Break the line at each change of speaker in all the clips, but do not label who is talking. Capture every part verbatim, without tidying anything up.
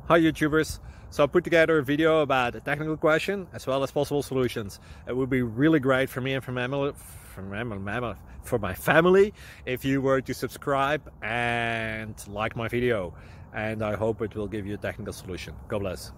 Hi YouTubers! So I put together a video about a technical question as well as possible solutions. It would be really great for me and for my family, for my, for my family if you were to subscribe and like my video. And I hope it will give you a technical solution. God bless.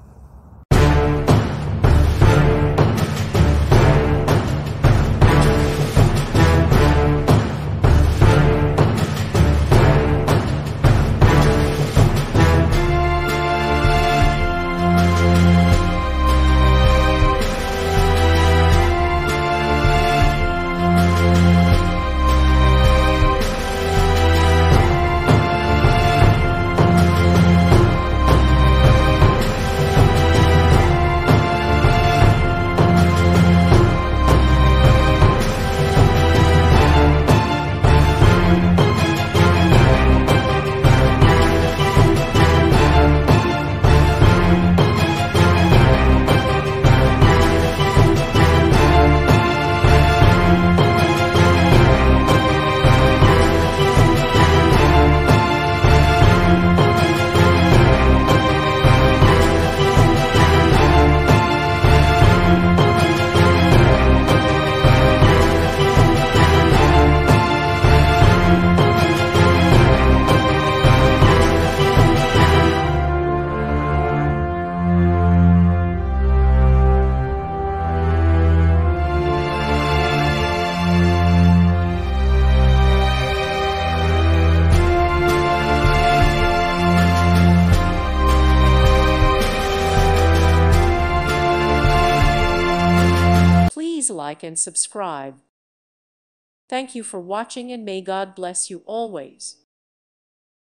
Please like and subscribe. Thank you for watching, and may God bless you always.